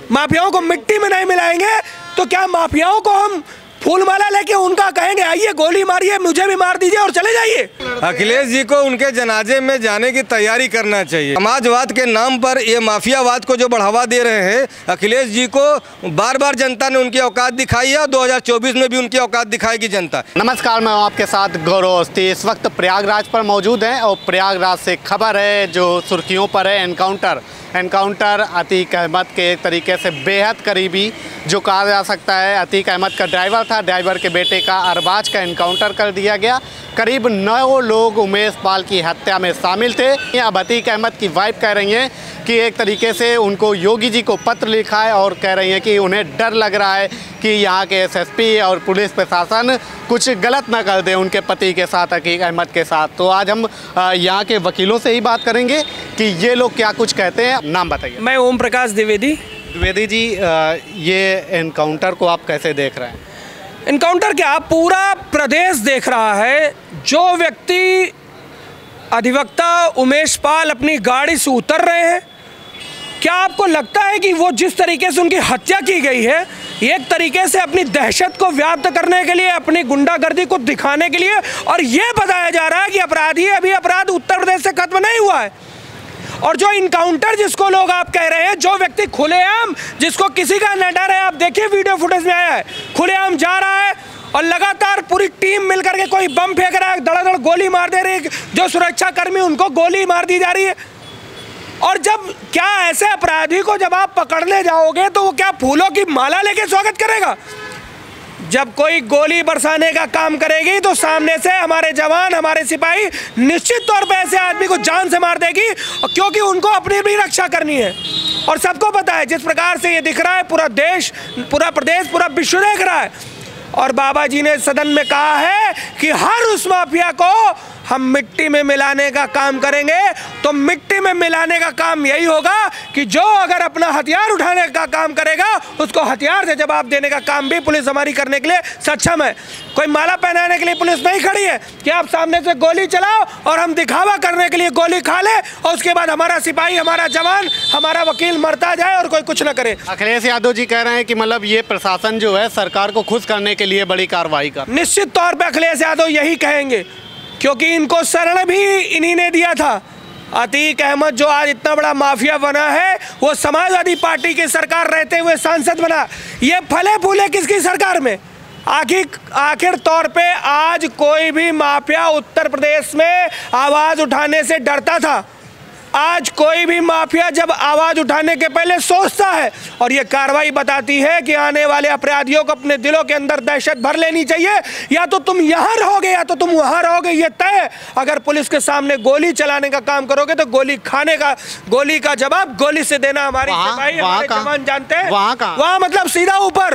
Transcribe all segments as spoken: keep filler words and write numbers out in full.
माफियाओं को मिट्टी में नहीं मिलाएंगे तो क्या माफियाओं को हम फूल माला लेके उनका कहेंगे आइए गोली मारिए, मुझे भी मार दीजिए और चले जाइए? अखिलेश जी को उनके जनाजे में जाने की तैयारी करना चाहिए। समाजवाद के नाम पर ये माफियावाद को जो बढ़ावा दे रहे हैं, अखिलेश जी को बार बार जनता ने उनकी औकात दिखाई है और दो हज़ार चौबीस में भी उनकी औकात दिखाएगी जनता। नमस्कार, मैं हूं आपके साथ गौरव अवस्थी। इस वक्त प्रयागराज पर मौजूद हैं और प्रयागराज से खबर है जो सुर्खियों पर है, एनकाउंटर एनकाउंटर अतीक अहमद के एक तरीके से बेहद करीबी जो कहा जा सकता है। अतीक अहमद का ड्राइवर था, ड्राइवर के बेटे का अरबाज का एनकाउंटर कर दिया गया। करीब नौ लोग उमेश पाल की हत्या में शामिल थे। अब अतीक अहमद की वाइफ कह रही हैं कि एक तरीके से उनको योगी जी को पत्र लिखा है और कह रही हैं कि उन्हें डर लग रहा है कि यहाँ के एसएसपी और पुलिस प्रशासन कुछ गलत ना कर दे उनके पति के साथ, अतीक अहमद के साथ। तो आज हम यहाँ के वकीलों से ही बात करेंगे कि ये लोग क्या कुछ कहते हैं। नाम बताइए। मैं ओम प्रकाश द्विवेदी। द्विवेदी जी, ये एनकाउंटर को आप कैसे देख रहे हैं? एनकाउंटर क्या, पूरा प्रदेश देख रहा है। जो व्यक्ति अधिवक्ता उमेश पाल अपनी गाड़ी से उतर रहे हैं, क्या आपको लगता है कि वो जिस तरीके से उनकी हत्या की गई है, एक तरीके से अपनी दहशत को व्याप्त करने के लिए, अपनी गुंडागर्दी को दिखाने के लिए, और ये बताया जा रहा है कि अपराधी अभी अपराध उत्तर प्रदेश से खत्म नहीं हुआ है। और जो इनकाउंटर जिसको लोग आप कह रहे हैं, जो व्यक्ति खुलेआम, जिसको किसी का न डर है, आप देखिए वीडियो फुटेज में आया है, खुलेआम जा रहा है और लगातार पूरी टीम मिलकर के कोई बम फेंक रहा है, धड़ाधड़ गोली मार दे रही है, जो सुरक्षा कर्मी उनको गोली मार दी जा रही है। और जब क्या ऐसे अपराधी को जब आप पकड़ने जाओगे तो वो क्या फूलों की माला लेके स्वागत करेगा? जब कोई गोली बरसाने का काम करेगी तो सामने से हमारे जवान, हमारे सिपाही निश्चित तौर पे ऐसे आदमी को जान से मार देगी, क्योंकि उनको अपनी भी रक्षा करनी है। और सबको पता है जिस प्रकार से ये दिख रहा है, पूरा देश, पूरा प्रदेश, पूरा विश्व देख रहा है। और बाबा जी ने सदन में कहा है कि हर उस माफिया को हम मिट्टी में मिलाने का काम करेंगे। तो मिट्टी में मिलाने का काम यही होगा कि जो अगर अपना हथियार उठाने का काम करेगा, उसको हथियार से जवाब देने का काम भी पुलिस हमारी करने के लिए सक्षम है। कोई माला पहनाने के लिए पुलिस नहीं खड़ी है कि आप सामने से गोली चलाओ और हम दिखावा करने के लिए गोली खा ले और उसके बाद हमारा सिपाही, हमारा जवान, हमारा वकील मरता जाए और कोई कुछ न करे। अखिलेश यादव जी कह रहे हैं कि मतलब ये प्रशासन जो है सरकार को खुश करने के लिए बड़ी कार्रवाई कर। निश्चित तौर पर अखिलेश यादव यही कहेंगे, क्योंकि इनको शरण भी इन्हीं ने दिया था। अतीक अहमद जो आज इतना बड़ा माफिया बना है, वो समाजवादी पार्टी की सरकार रहते हुए सांसद बना। ये फले फूले किसकी सरकार में? आखिर आखिर तौर पे आज कोई भी माफिया उत्तर प्रदेश में आवाज उठाने से डरता था। आज कोई भी माफिया जब आवाज उठाने के पहले सोचता है, और ये कार्रवाई बताती है कि आने वाले अपराधियों को अपने दिलों के अंदर दहशत भर लेनी चाहिए। या तो तुम यहाँ रहोगे या तो तुम वहाँ रहोगे, ये तय है। अगर पुलिस के सामने गोली चलाने का काम करोगे तो गोली खाने का, गोली का जवाब गोली से देना हमारी सिपाही, हमारे जवान जानते हैं। वहाँ मतलब सीधा ऊपर,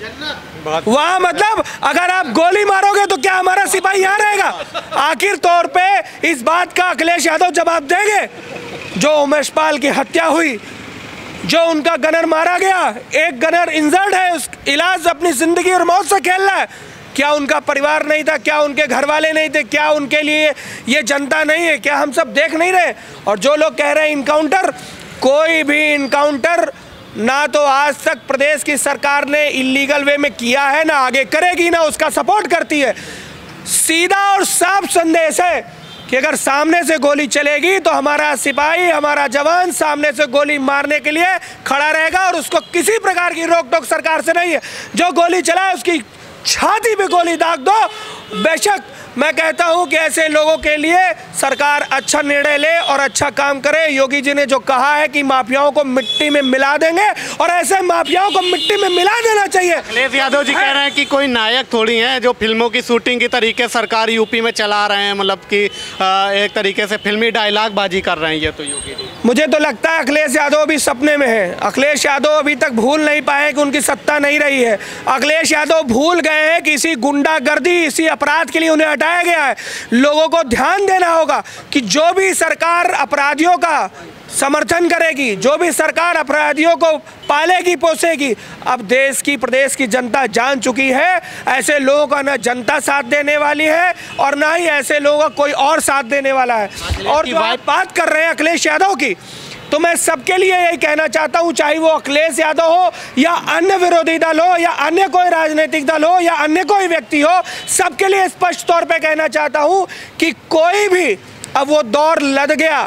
वहाँ मतलब अगर आप गोली मारोगे तो क्या हमारा सिपाही यहाँ रहेगा? आखिर तौर पे इस बात का अखिलेश यादव जवाब देंगे। जो उमेश पाल की हत्या हुई, जो उनका गनर मारा गया, एक गनर इंजर्ड है, उस इलाज अपनी जिंदगी और मौत से खेल रहा है। क्या उनका परिवार नहीं था? क्या उनके घर वाले नहीं थे? क्या उनके लिए ये जनता नहीं है? क्या हम सब देख नहीं रहे? और जो लोग कह रहे हैं इनकाउंटर, कोई भी इनकाउंटर ना तो आज तक प्रदेश की सरकार ने इलीगल वे में किया है, ना आगे करेगी, ना उसका सपोर्ट करती है। सीधा और साफ संदेश है कि अगर सामने से गोली चलेगी तो हमारा सिपाही, हमारा जवान सामने से गोली मारने के लिए खड़ा रहेगा और उसको किसी प्रकार की रोक टोक सरकार से नहीं है। जो गोली चलाए उसकी छाती पे गोली दाग दो। बेशक मैं कहता हूं कि ऐसे लोगों के लिए सरकार अच्छा निर्णय ले और अच्छा काम करे। योगी जी ने जो कहा है कि माफियाओं को मिट्टी में मिला देंगे, और ऐसे माफियाओं को मिट्टी में मिला देना चाहिए। अखिलेश यादव जी कह रहे हैं कि कोई नायक थोड़ी हैं जो फिल्मों की शूटिंग की तरीके सरकार यूपी में चला रहे हैं, मतलब कि एक तरीके से फिल्मी डायलॉग बाजी कर रहे हैं ये तो योगी जी। मुझे तो लगता है अखिलेश यादव अभी सपने में है। अखिलेश यादव अभी तक भूल नहीं पाए कि उनकी सत्ता नहीं रही है। अखिलेश यादव भूल गए हैं कि इसी गुंडागर्दी, इसी अपराध के लिए उन्हें हटाया गया है। लोगों को ध्यान देना होगा कि जो भी सरकार अपराधियों का समर्थन करेगी, जो भी सरकार अपराधियों को पालेगी पोसेगी, अब देश की, प्रदेश की जनता जान चुकी है ऐसे लोगों का ना जनता साथ देने वाली है और ना ही ऐसे लोगों का कोई और साथ देने वाला है। और जो आप बात कर रहे हैं अखिलेश यादव की, तो मैं सबके लिए यही कहना चाहता हूं, चाहे वो अखिलेश यादव हो या अन्य विरोधी दल हो या अन्य कोई राजनीतिक दल हो या अन्य कोई व्यक्ति हो, सबके लिए स्पष्ट तौर पे कहना चाहता हूं कि कोई भी अब वो दौर लद गया।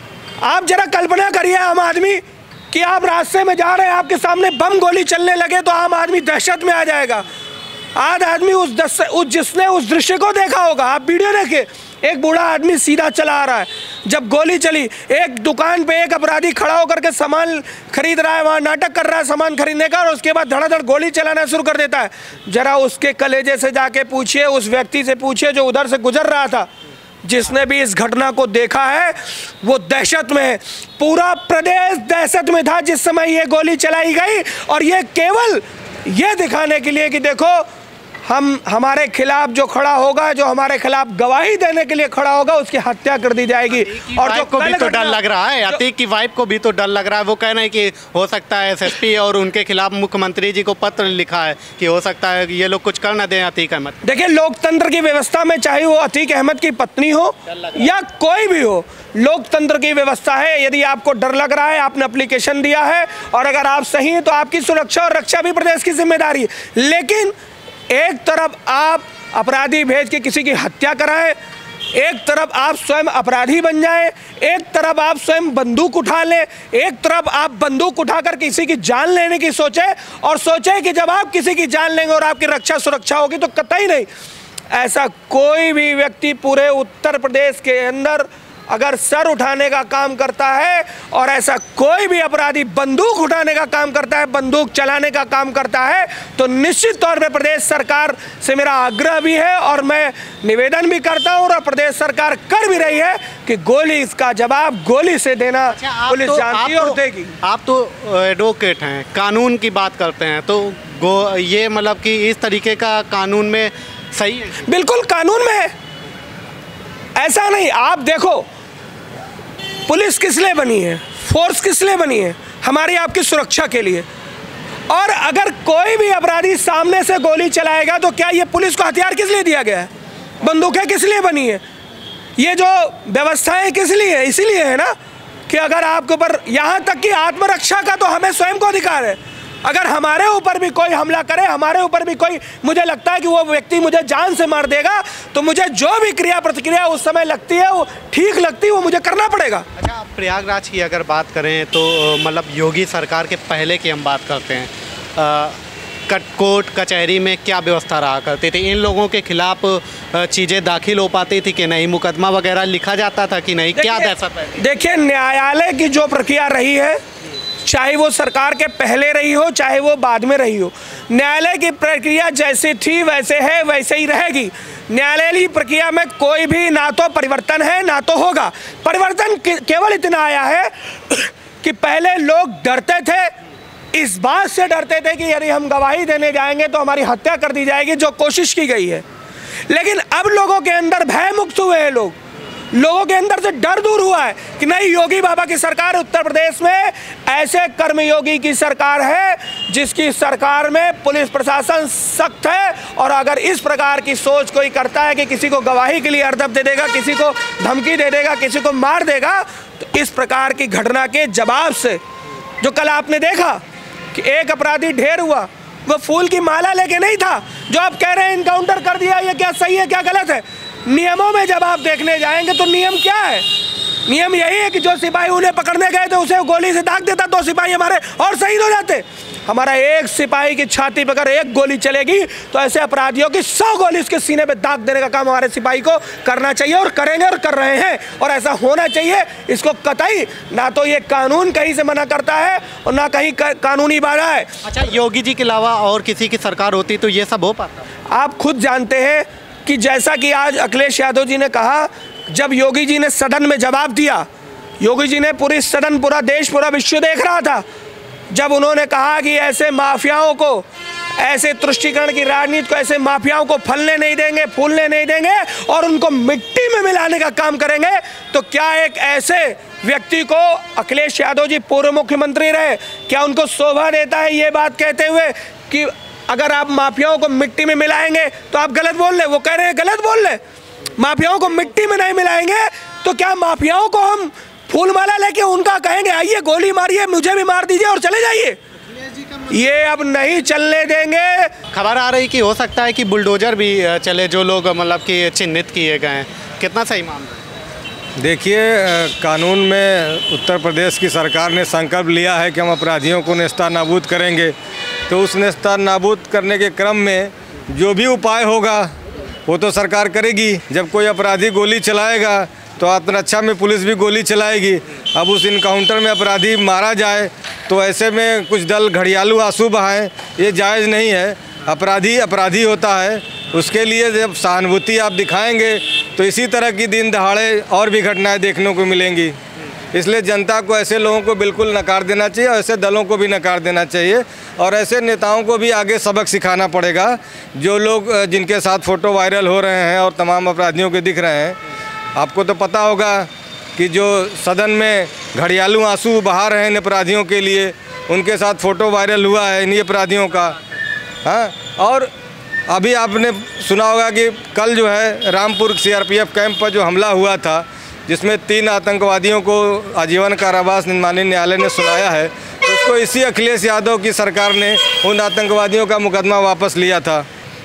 आप जरा कल्पना करिए आम आदमी कि आप रास्ते में जा रहे हैं, आपके सामने बम गोली चलने लगे तो आम आदमी दहशत में आ जाएगा। आज आदमी उस दस उस जिसने उस दृश्य को देखा होगा, आप वीडियो देखे, एक बूढ़ा आदमी सीधा चला आ रहा है, जब गोली चली, एक दुकान पे एक अपराधी खड़ा होकर के सामान खरीद रहा है, वहाँ नाटक कर रहा है सामान खरीदने का, और उसके बाद धड़ाधड़ गोली चलाना शुरू कर देता है। जरा उसके कलेजे से जाके पूछिए, उस व्यक्ति से पूछिए जो उधर से गुजर रहा था, जिसने भी इस घटना को देखा है वो दहशत में है। पूरा प्रदेश दहशत में था जिस समय ये गोली चलाई गई, और ये केवल ये दिखाने के लिए कि देखो हम हमारे खिलाफ जो खड़ा होगा, जो हमारे खिलाफ गवाही देने के लिए खड़ा होगा, उसकी हत्या कर दी जाएगी। और जो को भी तो डर लग रहा है, अतीक की वाइफ को भी तो डर लग रहा है। वो कह रहे हैं कि हो सकता है एसएसपी और उनके खिलाफ मुख्यमंत्री जी को पत्र लिखा है कि हो सकता है कि ये लोग कुछ कर ना दें अतीक अहमद। देखिए, लोकतंत्र की व्यवस्था में चाहे वो अतीक अहमद की पत्नी हो या कोई भी हो, लोकतंत्र की व्यवस्था है। यदि आपको डर लग रहा है, आपने एप्लीकेशन दिया है, और अगर आप सही हैं तो आपकी सुरक्षा और रक्षा भी प्रदेश की जिम्मेदारी है। लेकिन एक तरफ आप अपराधी भेज के किसी की हत्या कराएं, एक तरफ आप स्वयं अपराधी बन जाएं, एक तरफ आप स्वयं बंदूक उठा लें, एक तरफ आप बंदूक उठाकर किसी की जान लेने की सोचें, और सोचें कि जब आप किसी की जान लेंगे और आपकी रक्षा सुरक्षा होगी तो कतई नहीं। ऐसा कोई भी व्यक्ति पूरे उत्तर प्रदेश के अंदर अगर सर उठाने का काम करता है, और ऐसा कोई भी अपराधी बंदूक उठाने का काम करता है, बंदूक चलाने का काम करता है, तो निश्चित तौर पे प्रदेश सरकार से मेरा आग्रह भी है और मैं निवेदन भी करता हूं, और प्रदेश सरकार कर भी रही है कि गोली इसका जवाब गोली से देना पुलिस तो, जानती है और देगी। आप तो एडवोकेट हैं, कानून की बात करते हैं, तो गो ये मतलब कि इस तरीके का कानून में सही है? बिल्कुल कानून में है, ऐसा नहीं। आप देखो, पुलिस किस लिए बनी है, फोर्स किस लिए बनी है? हमारी आपकी सुरक्षा के लिए। और अगर कोई भी अपराधी सामने से गोली चलाएगा तो क्या ये पुलिस को हथियार किस लिए दिया गया है? बंदूकें किस लिए बनी है? ये जो व्यवस्थाएं किस लिए है? इसीलिए है ना कि अगर आपके ऊपर, यहाँ तक कि आत्मरक्षा का तो हमें स्वयं को अधिकार है। अगर हमारे ऊपर भी कोई हमला करे, हमारे ऊपर भी कोई, मुझे लगता है कि वो व्यक्ति मुझे जान से मार देगा, तो मुझे जो भी क्रिया प्रतिक्रिया उस समय लगती है, वो ठीक लगती है, वो मुझे करना पड़ेगा। अच्छा, प्रयागराज की अगर बात करें तो मतलब योगी सरकार के पहले की हम बात करते हैं, कट कोर्ट कचहरी में क्या व्यवस्था रहा करती थी? इन लोगों के खिलाफ चीज़ें दाखिल हो पाती थी कि नहीं? मुकदमा वगैरह लिखा जाता था कि नहीं? क्या दहशत? देखिए, न्यायालय की जो प्रक्रिया रही है, चाहे वो सरकार के पहले रही हो चाहे वो बाद में रही हो, न्यायालय की प्रक्रिया जैसी थी वैसे है, वैसे ही रहेगी। न्यायालयीय प्रक्रिया में कोई भी ना तो परिवर्तन है ना तो होगा। परिवर्तन केवल इतना आया है कि पहले लोग डरते थे, इस बात से डरते थे कि यदि हम गवाही देने जाएंगे तो हमारी हत्या कर दी जाएगी, जो कोशिश की गई है। लेकिन अब लोगों के अंदर भय मुक्त हुए हैं, लोग लोगों के अंदर से डर दूर हुआ है कि नहीं, योगी बाबा की सरकार उत्तर प्रदेश में ऐसे कर्मयोगी की सरकार है जिसकी सरकार में पुलिस प्रशासन सख्त है, और अगर इस प्रकार की सोच कोई करता है कि किसी को गवाही के लिए हरदम दे देगा, किसी को धमकी दे देगा, किसी को मार देगा, तो इस प्रकार की घटना के जवाब से, जो कल आपने देखा कि एक अपराधी ढेर हुआ, वो फूल की माला लेके नहीं था। जो आप कह रहे हैं इनकाउंटर कर दिया, ये क्या सही है क्या गलत है? नियमों में जब आप देखने जाएंगे तो नियम क्या है? नियम यही है कि जो सिपाही उन्हें पकड़ने गए थे उसे गोली से दाग देता, दो सिपाही हमारे और शहीद हो जाते। हमारा एक सिपाही की छाती पर अगर एक गोली चलेगी तो ऐसे अपराधियों की सौ गोली उसके सीने पे दाग देने का काम हमारे सिपाही को करना चाहिए, और करेंगे और कर रहे हैं, और ऐसा होना चाहिए। इसको कतई ना तो ये कानून कहीं से मना करता है और ना कहीं कानूनी बाधा है। अच्छा, योगी जी के अलावा और किसी की सरकार होती तो ये सब हो पाता? आप खुद जानते हैं कि जैसा कि आज अखिलेश यादव जी ने कहा, जब योगी जी ने सदन में जवाब दिया, योगी जी ने पूरी सदन, पूरा देश, पूरा विश्व देख रहा था, जब उन्होंने कहा कि ऐसे माफियाओं को, ऐसे तुष्टीकरण की राजनीति को, ऐसे माफियाओं को फलने नहीं देंगे, फूलने नहीं देंगे और उनको मिट्टी में मिलाने का काम करेंगे, तो क्या एक ऐसे व्यक्ति को, अखिलेश यादव जी पूर्व मुख्यमंत्री रहे, क्या उनको शोभा देता है ये बात कहते हुए कि अगर आप माफियाओं को मिट्टी में मिलाएंगे तो आप गलत बोल रहे? वो कह रहे हैं गलत बोल रहे। माफियाओं को मिट्टी में नहीं मिलाएंगे तो क्या माफियाओं को हम फूलमाला लेके उनका कहेंगे आइए गोली मारिए, मुझे भी मार दीजिए और चले जाइए, ये अब नहीं चलने देंगे। खबर आ रही कि हो सकता है कि बुलडोजर भी चले जो लोग मतलब कि चिन्हित किए गए हैं, कितना सही मामला है? देखिए, कानून में उत्तर प्रदेश की सरकार ने संकल्प लिया है कि हम अपराधियों को नेस्तानाबूद करेंगे, तो उस नेस्तानाबूद करने के क्रम में जो भी उपाय होगा वो तो सरकार करेगी। जब कोई अपराधी गोली चलाएगा तो आत्मरक्षा में पुलिस भी गोली चलाएगी। अब उस इनकाउंटर में अपराधी मारा जाए तो ऐसे में कुछ दल घड़ियालू आंसू बहाएं, ये जायज़ नहीं है। अपराधी अपराधी होता है, उसके लिए जब सहानुभूति आप दिखाएंगे तो इसी तरह की दिन दहाड़े और भी घटनाएं देखने को मिलेंगी। इसलिए जनता को ऐसे लोगों को बिल्कुल नकार देना चाहिए और ऐसे दलों को भी नकार देना चाहिए और ऐसे नेताओं को भी आगे सबक सिखाना पड़ेगा। जो लोग जिनके साथ फ़ोटो वायरल हो रहे हैं और तमाम अपराधियों के दिख रहे हैं, आपको तो पता होगा कि जो सदन में घड़ियालू आंसू बहा रहे हैं अपराधियों के लिए, उनके साथ फ़ोटो वायरल हुआ है इन्हीं अपराधियों का। हाँ, और अभी आपने सुना होगा कि कल जो है रामपुर सीआरपीएफ कैंप पर जो हमला हुआ था, जिसमें तीन आतंकवादियों को आजीवन कारावास माननीय न्यायालय ने सुनाया है, तो उसको इसी अखिलेश यादव की सरकार ने उन आतंकवादियों का मुकदमा वापस लिया था।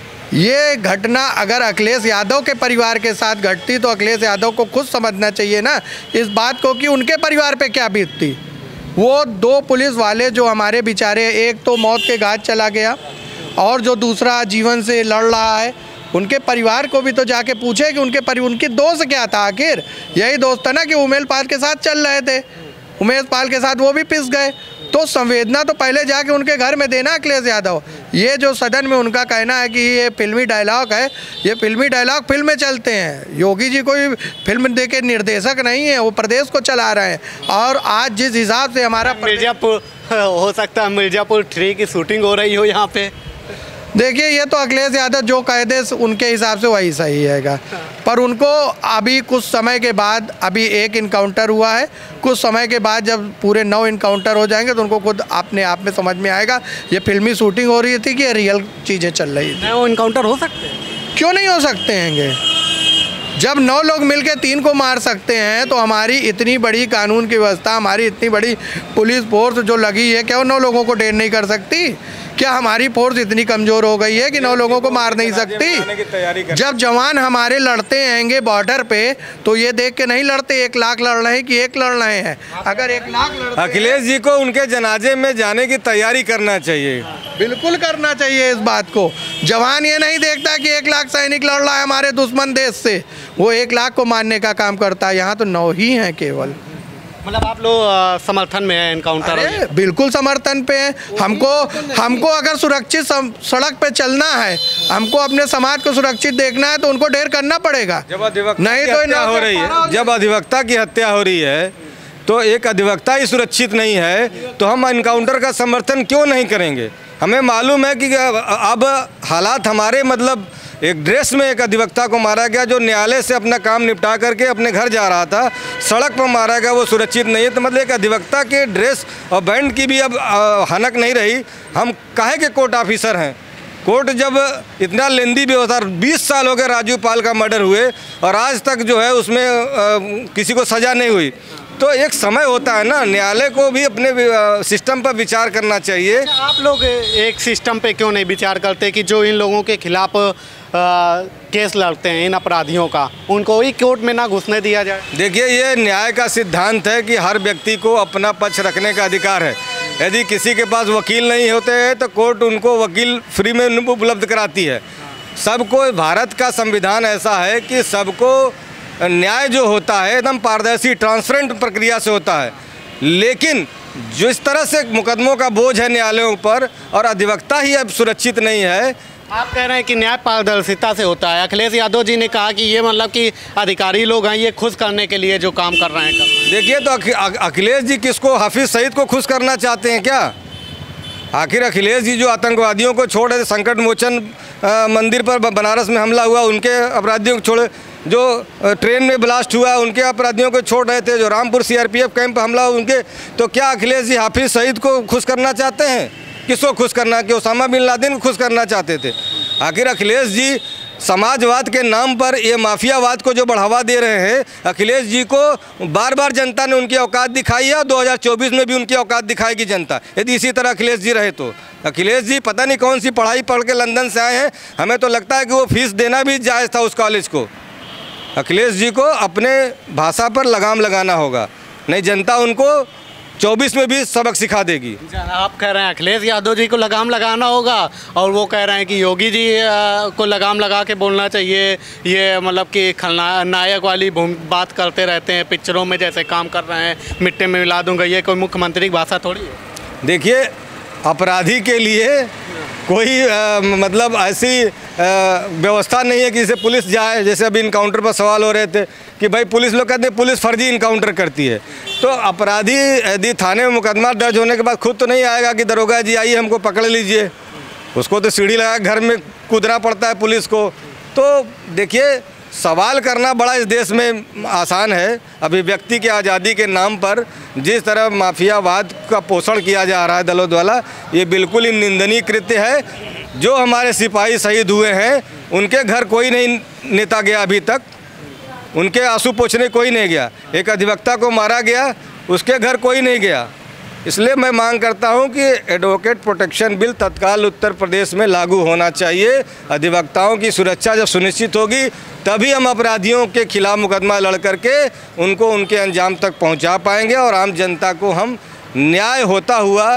ये घटना अगर अखिलेश यादव के परिवार के साथ घटती तो अखिलेश यादव को खुद समझना चाहिए ना इस बात को कि उनके परिवार पे क्या बीतती। वो दो पुलिस वाले जो हमारे बेचारे, एक तो मौत के घाट चला गया और जो दूसरा जीवन से लड़ रहा है, उनके परिवार को भी तो जाके पूछे कि उनके परि उनकी दोस्त क्या था। आखिर यही दोस्त था ना कि उमेश पाल के साथ चल रहे थे, उमेश पाल के साथ वो भी पिस गए। तो संवेदना तो पहले जाके उनके घर में देना अखिलेश यादव। ये जो सदन में उनका कहना है कि ये फिल्मी डायलॉग है, ये फिल्मी डायलॉग फिल्म में चलते हैं। योगी जी कोई फिल्म दे के निर्देशक नहीं है, वो प्रदेश को चला रहे हैं। और आज जिस हिसाब से हमारा मिर्जापुर हो सकता है मिर्जापुर थ्री की शूटिंग हो रही हो यहाँ पे, देखिए ये तो अखिलेश यादव जो कह दे उनके हिसाब से वही सही हैगा। पर उनको अभी कुछ समय के बाद, अभी एक इनकाउंटर हुआ है, कुछ समय के बाद जब पूरे नौ इनकाउंटर हो जाएंगे तो उनको खुद अपने आप में समझ में आएगा ये फिल्मी शूटिंग हो रही थी कि ये रियल चीज़ें चल रही थी। नौ इनकाउंटर हो सकते हैं? क्यों नहीं हो सकते हैंगे? जब नौ लोग मिलके तीन को मार सकते हैं तो हमारी इतनी बड़ी कानून की व्यवस्था, हमारी इतनी बड़ी पुलिस फोर्स जो लगी है, क्या वो नौ लोगों को डेट नहीं कर सकती? क्या हमारी फोर्स इतनी कमज़ोर हो गई है कि नौ लोगों को मार नहीं सकती? जब जवान हमारे लड़ते हैंगे बॉर्डर पे तो ये देख के नहीं लड़ते एक लाख लड़ रहे हैं कि एक लड़ रहे हैं। अगर एक लाख लड़ते, अखिलेश जी को उनके जनाजे में जाने की तैयारी करना चाहिए। बिल्कुल करना चाहिए इस बात को। जवान ये नहीं देखता कि एक लाख सैनिक लड़ रहा है हमारे दुश्मन देश से, वो एक लाख को मारने का काम करता है। यहाँ तो नौ ही हैं केवल। मतलब आप लोग समर्थन में हैं इनकाउंटर? बिल्कुल समर्थन पे हैं। हमको हमको अगर सुरक्षित सड़क पे चलना है, हमको अपने समाज को सुरक्षित देखना है तो उनको ढेर करना पड़ेगा। जब अधिवक्ता नहीं तो हत्या हो रही है, जब अधिवक्ता की हत्या हो रही है तो एक अधिवक्ता ही सुरक्षित नहीं है तो हम इनकाउंटर का समर्थन क्यों नहीं करेंगे? हमें मालूम है कि अब हालात हमारे, मतलब एक ड्रेस में एक अधिवक्ता को मारा गया जो न्यायालय से अपना काम निपटा करके अपने घर जा रहा था, सड़क पर मारा गया, वो सुरक्षित नहीं है। तो मतलब एक अधिवक्ता के ड्रेस और बैंड की भी अब हनक नहीं रही। हम काहे के कोर्ट ऑफिसर हैं? कोर्ट जब इतना लेंदी व्यवस्था, बीस साल हो गए राजू पाल का मर्डर हुए और आज तक जो है उसमें आ, किसी को सज़ा नहीं हुई। तो एक समय होता है ना, न्यायालय को भी अपने सिस्टम पर विचार करना चाहिए। अच्छा, आप लोग एक सिस्टम पे क्यों नहीं विचार करते कि जो इन लोगों के खिलाफ आ, केस लड़ते हैं, इन अपराधियों का, उनको ही कोर्ट में ना घुसने दिया जाए? देखिए, ये न्याय का सिद्धांत है कि हर व्यक्ति को अपना पक्ष रखने का अधिकार है। यदि किसी के पास वकील नहीं होते हैं तो कोर्ट उनको वकील फ्री में उपलब्ध कराती है। सबको, भारत का संविधान ऐसा है कि सबको न्याय जो होता है एकदम पारदर्शी ट्रांसपेरेंट प्रक्रिया से होता है। लेकिन जिस तरह से मुकदमों का बोझ है न्यायालयों पर और अधिवक्ता ही अब सुरक्षित नहीं है। आप कह रहे हैं कि न्याय पारदर्शिता से होता है। अखिलेश यादव जी ने कहा कि ये मतलब कि अधिकारी लोग हैं, ये खुश करने के लिए जो काम कर रहे हैं। देखिए, तो अखिलेश जी किसको, हाफिज सईद को खुश करना चाहते हैं क्या? आखिर अखिलेश जी जो आतंकवादियों को छोड़े थे, संकट मोचन मंदिर पर बनारस में हमला हुआ उनके अपराधियों को छोड़े, जो ट्रेन में ब्लास्ट हुआ उनके अपराधियों को छोड़ रहे थे, जो रामपुर सीआरपीएफ कैंप हमला हुआ उनके, तो क्या अखिलेश जी हाफिज सईद को खुश करना चाहते हैं? किसको खुश करना, कि ओसामा बिन लादेन को खुश करना चाहते थे? आखिर अखिलेश जी समाजवाद के नाम पर ये माफियावाद को जो बढ़ावा दे रहे हैं, अखिलेश जी को बार बार जनता ने उनकी औकात दिखाई है और दो हज़ार चौबीस में भी उनकी औकात दिखाएगी जनता, यदि इसी तरह अखिलेश जी रहे तो। अखिलेश जी पता नहीं कौन सी पढ़ाई पढ़ के लंदन से आए हैं, हमें तो लगता है कि वो फीस देना भी जायज़ था उस कॉलेज को। अखिलेश जी को अपने भाषा पर लगाम लगाना होगा, नहीं जनता उनको चौबीस में भी सबक सिखा देगी। आप कह रहे हैं अखिलेश यादव जी को लगाम लगाना होगा और वो कह रहे हैं कि योगी जी को लगाम लगा के बोलना चाहिए, ये मतलब कि खलनायक वाली बात करते रहते हैं, पिक्चरों में जैसे काम कर रहे हैं, मिट्टी में मिला दूंगा, ये कोई मुख्यमंत्री की भाषा थोड़ी है। देखिए, अपराधी के लिए कोई आ, मतलब ऐसी व्यवस्था नहीं है कि जैसे पुलिस जाए, जैसे अभी इनकाउंटर पर सवाल हो रहे थे कि भाई पुलिस लोग कहते हैं पुलिस फर्जी इनकाउंटर करती है, तो अपराधी यदि थाने में मुकदमा दर्ज होने के बाद खुद तो नहीं आएगा कि दरोगा जी आइए हमको पकड़ लीजिए, उसको तो सीढ़ी लगा घर में कूदना पड़ता है पुलिस को। तो देखिए, सवाल करना बड़ा इस देश में आसान है, अभिव्यक्ति की आज़ादी के नाम पर जिस तरह माफियावाद का पोषण किया जा रहा है दलों द्वारा, ये बिल्कुल ही निंदनीय कृत्य है। जो हमारे सिपाही शहीद हुए हैं उनके घर कोई नहीं नेता गया, अभी तक उनके आंसू पोंछने कोई नहीं गया। एक अधिवक्ता को मारा गया, उसके घर कोई नहीं गया। इसलिए मैं मांग करता हूं कि एडवोकेट प्रोटेक्शन बिल तत्काल उत्तर प्रदेश में लागू होना चाहिए। अधिवक्ताओं की सुरक्षा जब सुनिश्चित होगी तभी हम अपराधियों के खिलाफ मुकदमा लड़ करके उनको उनके अंजाम तक पहुंचा पाएंगे और आम जनता को हम न्याय होता हुआ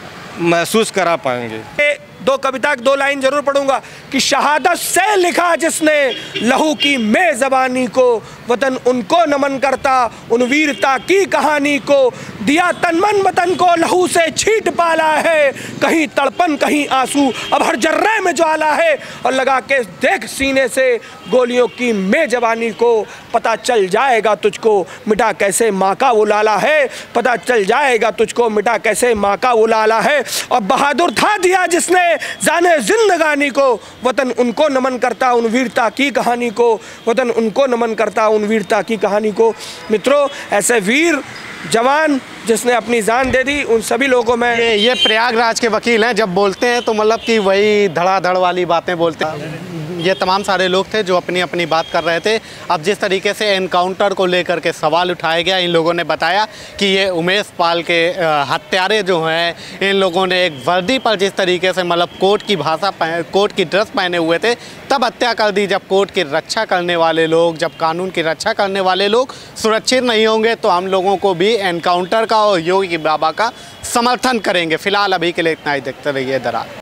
महसूस करा पाएंगे। दो कविता की दो लाइन जरूर पढ़ूंगा कि शहादत से लिखा जिसने लहू की मेज़बानी को, वतन उनको नमन करता उन वीरता की कहानी को, दिया तनमन वतन को लहू से छीट पाला है, कहीं तड़पन कहीं आंसू अब हर जर्रे में ज्वाला है, और लगा के देख सीने से गोलियों की मेज़बानी को, पता चल जाएगा तुझको मिटा कैसे माँ का वो लाला है, पता चल जाएगा तुझको मिटा कैसे माँ का वो लाला है। और बहादुर था दिया जिसने जाने जिंदगानी को, वतन उनको नमन करता उन वीरता की कहानी को, वतन उनको नमन करता उन वीरता की कहानी को। मित्रों, ऐसे वीर जवान जिसने अपनी जान दे दी, उन सभी लोगों में ये, ये प्रयागराज के वकील हैं, जब बोलते हैं तो मतलब कि वही धड़ाधड़ वाली बातें बोलते हैं। ये तमाम सारे लोग थे जो अपनी अपनी बात कर रहे थे। अब जिस तरीके से एनकाउंटर को लेकर के सवाल उठाया गया, इन लोगों ने बताया कि ये उमेश पाल के हत्यारे जो हैं, इन लोगों ने एक वर्दी पर जिस तरीके से मतलब कोर्ट की भाषा कोर्ट की ड्रेस पहने हुए थे तब हत्या कर दी। जब कोर्ट की रक्षा करने वाले लोग, जब कानून की रक्षा करने वाले लोग सुरक्षित नहीं होंगे तो हम लोगों को भी एनकाउंटर का और योगी बाबा का समर्थन करेंगे। फिलहाल अभी के लिए इतना ही, देखते रहिए दरार।